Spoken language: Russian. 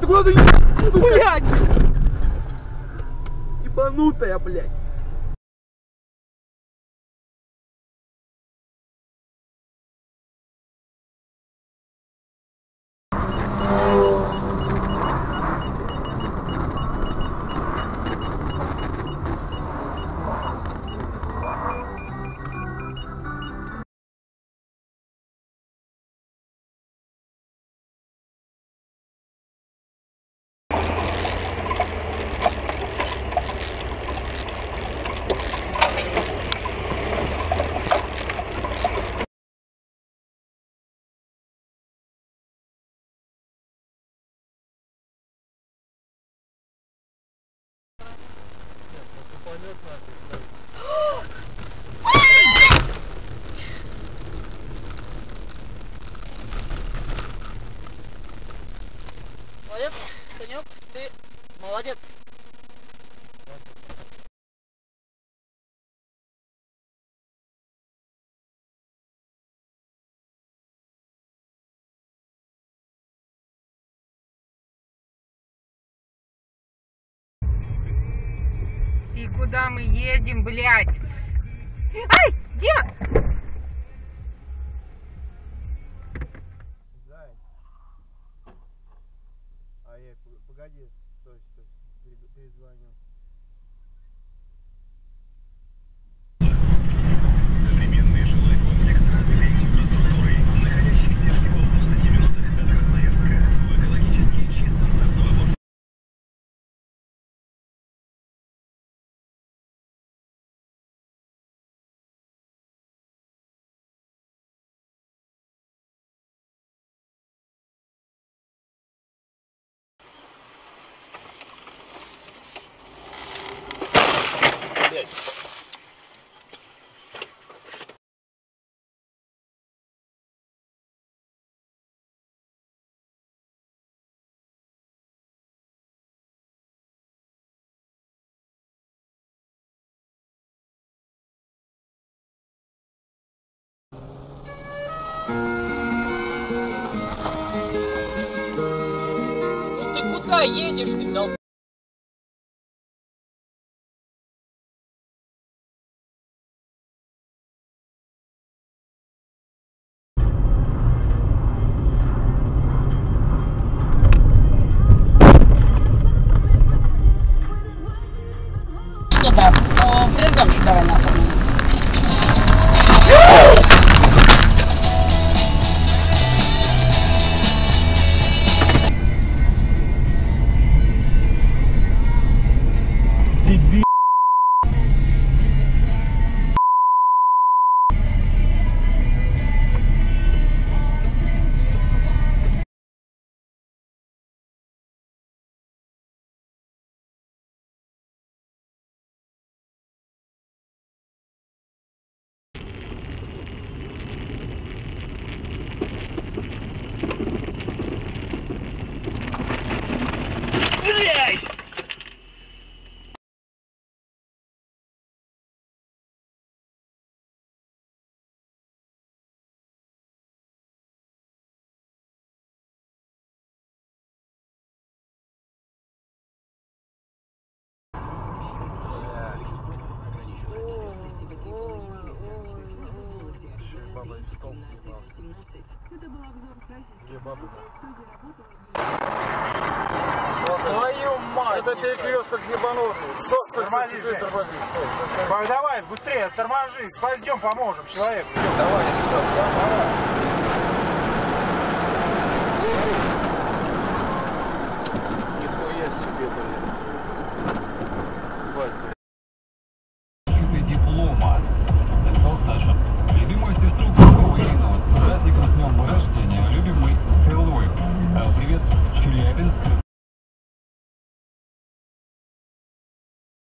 ты куда ты едешь? Блядь! Ебанутая, блядь. Молодец, Санек, ты молодец. И куда мы едем, блядь? Ай, Дима! Зай. А я, погоди, стой, перезвоню. Современный жилой комплекс с развитой инфраструктурой, находящийся всего в 20 минутах от Красноярска, в экологически чистом Сосновоборске. Ну ты куда едешь, ты долб... Да, придёмся, давай нахуй. Тебе. Баба в стол ебал. Где баба? Твою мать! Это перекресток ебанутый. Стоп, тормози. Давай, быстрее, тормози. Пойдем, поможем человеку. Давай, я сюда. Давай.